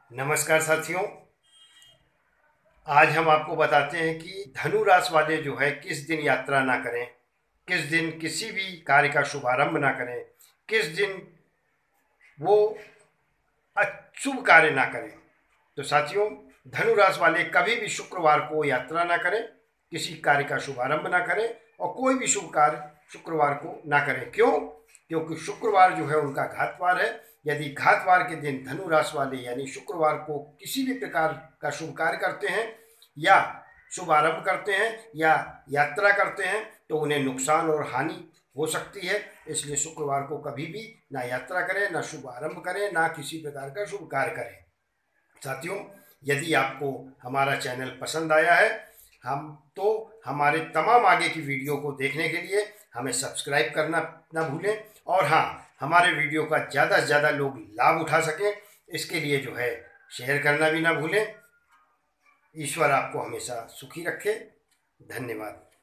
नमस्कार साथियों। आज हम आपको बताते हैं कि धनु राशि वाले जो है किस दिन यात्रा ना करें, किस दिन किसी भी कार्य का शुभारंभ ना करें, किस दिन वो अशुभ कार्य ना करें। तो साथियों, धनु राशि वाले कभी भी शुक्रवार को यात्रा ना करें, किसी कार्य का शुभारंभ ना करें और कोई भी शुभ कार्य शुक्रवार को ना करें। क्यों? क्योंकि शुक्रवार जो है उनका घातवार है। यदि घातवार के दिन धनु राशि वाले यानी शुक्रवार को किसी भी प्रकार का शुभ कार्य करते हैं या शुभारंभ करते हैं या यात्रा करते हैं तो उन्हें नुकसान और हानि हो सकती है। इसलिए शुक्रवार को कभी भी ना यात्रा करें, ना शुभारंभ करें, ना किसी प्रकार का शुभ कार्य करें। साथियों, यदि आपको हमारा चैनल पसंद आया है तो हमारे तमाम आगे की वीडियो को देखने के लिए हमें सब्सक्राइब करना ना भूलें और हाँ, हमारे वीडियो का ज़्यादा से ज़्यादा लोग लाभ उठा सकें, इसके लिए जो है शेयर करना भी ना भूलें। ईश्वर आपको हमेशा सुखी रखे। धन्यवाद।